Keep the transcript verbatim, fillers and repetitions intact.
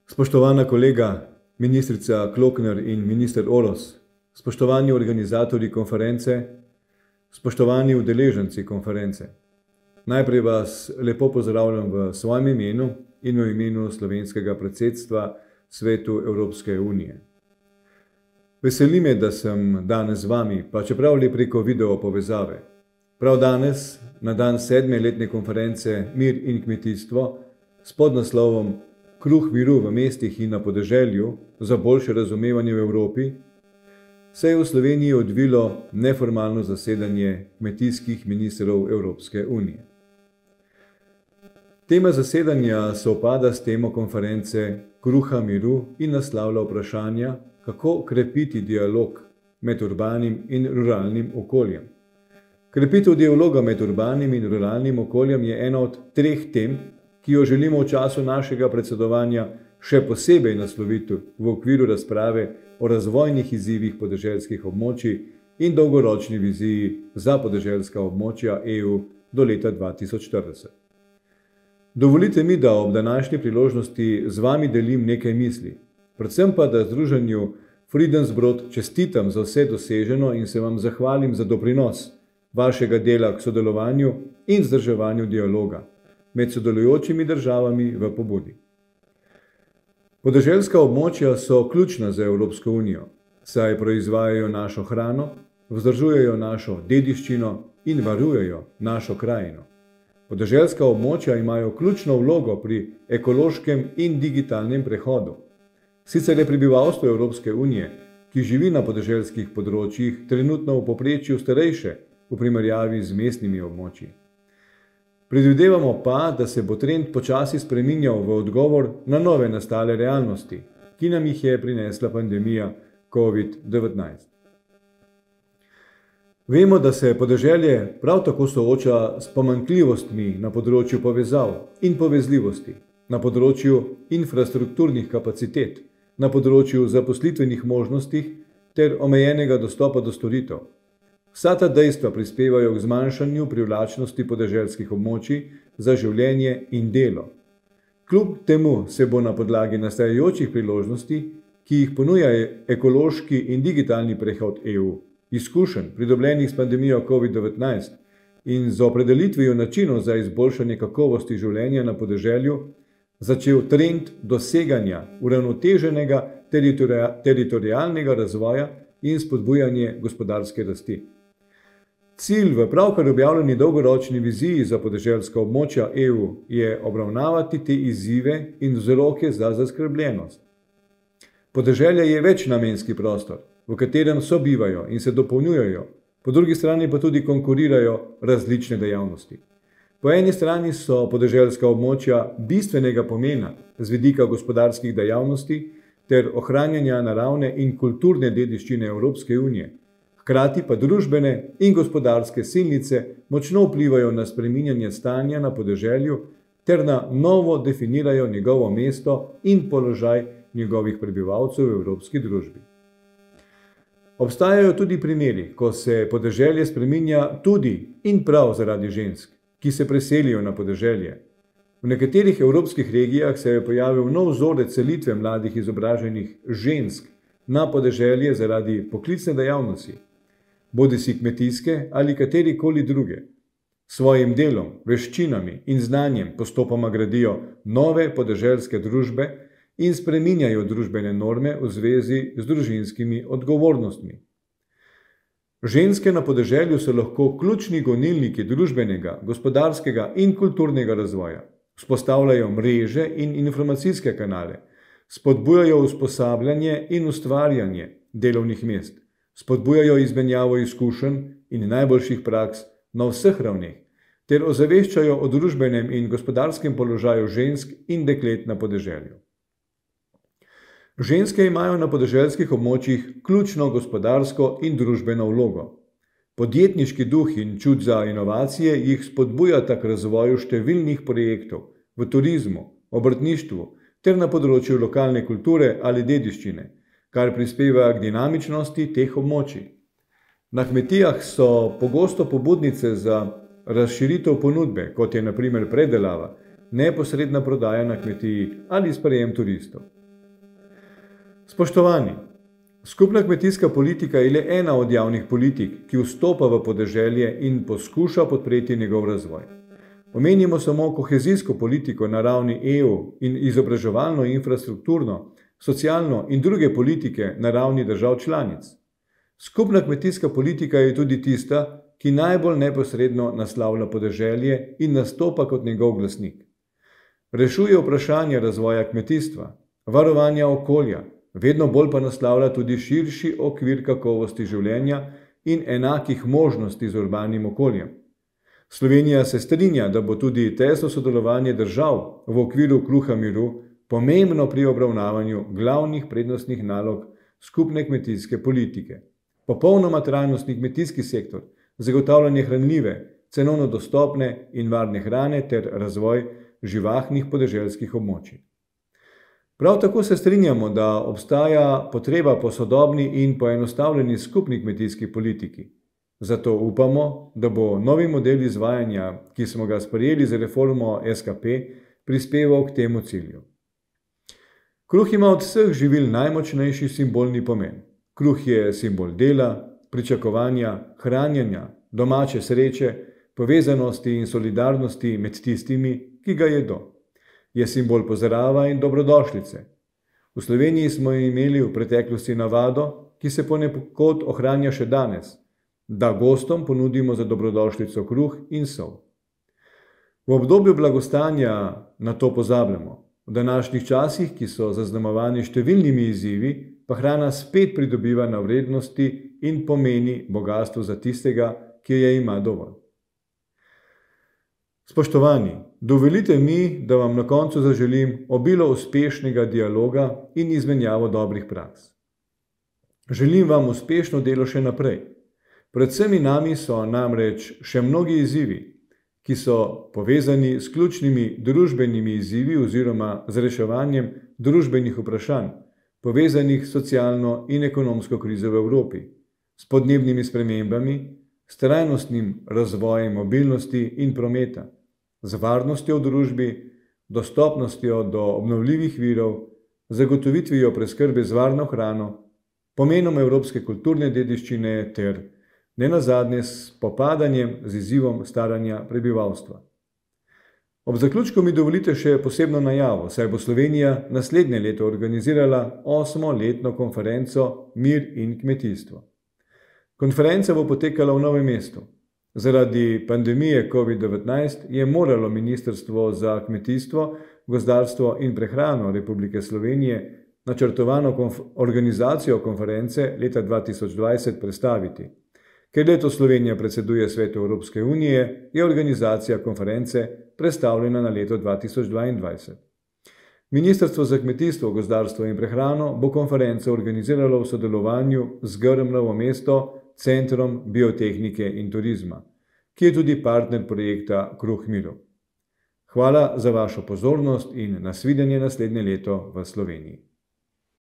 Spoštovana kolega, ministrica Klokner in minister Oros, spoštovani organizatorji konference, spoštovani udeleženci konference. Najprej vas lepo pozdravljam v svojem imenu in v imenu slovenskega predsedstva Svetu Evropske unije. Veseli me, da sem danes z vami, pa čeprav le preko video povezave. Prav danes, na dan sedme letne konference Mir in kmetijstvo, s podnaslovom Kruh miru v mestih in na podeželju za boljše razumevanje v Evropi, se je v Sloveniji odvilo neformalno zasedanje kmetijskih ministrov Evropske unije. Tema zasedanja sovpada s temo konference Kruha miru in naslavlja vprašanja, kako krepiti dialog med urbanim in ruralnim okoljem. Krepitev dialoga med urbanim in ruralnim okoljem je ena od treh tem, ki jo želimo v času našega predsedovanja še posebej nasloviti v okviru razprave o razvojnih izzivih podeželskih območij in dolgoročni viziji za podeželska območja E U do leta dva tisoč štirideset. Dovolite mi, da ob današnji priložnosti z vami delim nekaj misli, predvsem pa, da združenju Friedensbrod čestitam za vse doseženo in se vam zahvalim za doprinos vašega dela k sodelovanju in vzdrževanju dialoga med sodelujočimi državami v pobudi. Podeželska območja so ključna za Evropsko unijo, saj proizvajajo našo hrano, vzdržujejo našo dediščino in varujejo našo krajino. Podeželska območja imajo ključno vlogo pri ekološkem in digitalnem prehodu. Sicer je prebivalstvo Evropske unije, ki živi na podeželskih področjih, trenutno v povprečju starejše v primerjavi z mestnimi območji. Predvidevamo pa, da se bo trend počasi spreminjal v odgovor na nove nastale realnosti, ki nam jih je prinesla pandemija COVID devetnajst. Vemo, da se podeželje prav tako sooča s pomanjkljivostmi na področju povezav in povezljivosti, na področju infrastrukturnih kapacitet, na področju zaposlitvenih možnosti ter omejenega dostopa do storitev. Vsa ta dejstva prispevajo k zmanjšanju privlačnosti podeželskih območij za življenje in delo. Kljub temu se bo na podlagi nastajajočih priložnosti, ki jih ponuja ekološki in digitalni prehod E U, izkušenj pridobljenih s pandemijo COVID devetnajst in z opredelitvijo načinov za izboljšanje kakovosti življenja na podeželju, začel trend doseganja uravnoteženega teritorialnega razvoja in spodbujanje gospodarske rasti. Cilj v pravkar objavljeni dolgoročni viziji za podeželska območja E U je obravnavati te izzive in vzroke za zaskrbljenost. Podeželje je večnamenski prostor, v katerem sobivajo in se dopolnjujejo, po drugi strani pa tudi konkurirajo različne dejavnosti. Po eni strani so podeželska območja bistvenega pomena z vidika gospodarskih dejavnosti ter ohranjanja naravne in kulturne dediščine Evropske unije, hkrati pa družbene in gospodarske silnice močno vplivajo na spreminjanje stanja na podeželju ter na novo definirajo njegovo mesto in položaj njegovih prebivalcev v evropski družbi. Obstajajo tudi primeri, ko se podeželje spreminja tudi in prav zaradi žensk, ki se preselijo na podeželje. V nekaterih evropskih regijah se je pojavil nov vzorec selitve mladih izobraženih žensk na podeželje zaradi poklicne dejavnosti, bodisi kmetijske ali katerikoli druge. Svojim delom, veščinami in znanjem postopoma gradijo nove podeželske družbe in spreminjajo družbene norme v zvezi z družinskimi odgovornostmi. Ženske na podeželju so lahko ključni gonilniki družbenega, gospodarskega in kulturnega razvoja. Vzpostavljajo mreže in informacijske kanale, spodbujajo usposabljanje in ustvarjanje delovnih mest, spodbujajo izmenjavo izkušenj in najboljših praks na vseh ravneh, ter ozaveščajo o družbenem in gospodarskem položaju žensk in deklet na podeželju. Ženske imajo na podeželskih območjih ključno gospodarsko in družbeno vlogo. Podjetniški duh in čut za inovacije jih spodbujata k razvoju številnih projektov v turizmu, obrtništvu ter na področju lokalne kulture ali dediščine, kar prispeva k dinamičnosti teh območij. Na kmetijah so pogosto pobudnice za razširitev ponudbe, kot je na primer predelava, neposredna prodaja na kmetiji ali sprejem turistov. Spoštovani, skupna kmetijska politika je le ena od javnih politik, ki vstopa v podeželje in poskuša podpreti njegov razvoj. Omenimo samo kohezijsko politiko na ravni E U in izobraževalno, infrastrukturno, socialno in druge politike na ravni držav članic. Skupna kmetijska politika je tudi tista, ki najbolj neposredno naslavlja podeželje in nastopa kot njegov glasnik. Rešuje vprašanje razvoja kmetijstva, varovanja okolja, vedno bolj pa naslavlja tudi širši okvir kakovosti življenja in enakih možnosti z urbanim okoljem. Slovenija se strinja, da bo tudi tesno sodelovanje držav v okviru kruha miru pomembno pri obravnavanju glavnih prednostnih nalog skupne kmetijske politike. Popolnoma trajnostni kmetijski sektor, zagotavljanje hranljive, cenovno dostopne in varne hrane ter razvoj živahnih podeželskih območij. Prav tako se strinjamo, da obstaja potreba po sodobni in poenostavljeni skupni kmetijski politiki. Zato upamo, da bo novi model izvajanja, ki smo ga sprejeli z reformo S K P, prispeval k temu cilju. Kruh ima od vseh živil najmočnejši simbolni pomen. Kruh je simbol dela, pričakovanja, hranjenja, domače sreče, povezanosti in solidarnosti med tistimi, ki ga jedo. Je simbol pozdrava in dobrodošlice. V Sloveniji smo imeli v preteklosti navado, ki se ponekod ohranja še danes, da gostom ponudimo za dobrodošlico kruh in sol. V obdobju blagostanja na to pozabljamo. V današnjih časih, ki so zaznamovani številnimi izzivi, pa hrana spet pridobiva na vrednosti in pomeni bogastvo za tistega, ki je ima dovolj. Spoštovani, dovolite mi, da vam na koncu zaželim obilo uspešnega dialoga in izmenjavo dobrih praks. Želim vam uspešno delo še naprej. Pred vsemi nami so namreč še mnogi izzivi, ki so povezani s ključnimi družbenimi izzivi oziroma z reševanjem družbenih vprašanj, povezanih s socialno in ekonomsko krizo v Evropi, s podnebnimi spremembami, s trajnostnim razvojem mobilnosti in prometa, z varnostjo v družbi, dostopnostjo do obnovljivih virov, zagotovitvijo preskrbe z varno hrano, pomenom evropske kulturne dediščine ter nenazadnje s spopadanjem z izzivom staranja prebivalstva. Ob zaključku mi dovolite še posebno najavo, saj bo Slovenija naslednje leto organizirala osmo letno konferenco Mir in kmetijstvo. Konferenca bo potekala v Novem mestu. Zaradi pandemije covid devetnajst je moralo Ministrstvo za kmetijstvo, gozdarstvo in prehrano Republike Slovenije načrtovano konf organizacijo konference leta dva tisoč dvajset prestaviti. Ker letos Slovenija predseduje Svetu Evropske unije, je organizacija konference prestavljena na leto dva tisoč dvaindvajset. Ministrstvo za kmetijstvo, gozdarstvo in prehrano bo konferenco organiziralo v sodelovanju z Grm Novo mesto, Centrom biotehnike in turizma, ki je tudi partner projekta Kruh miru. Hvala za vašo pozornost in nasvidenje naslednje leto v Sloveniji.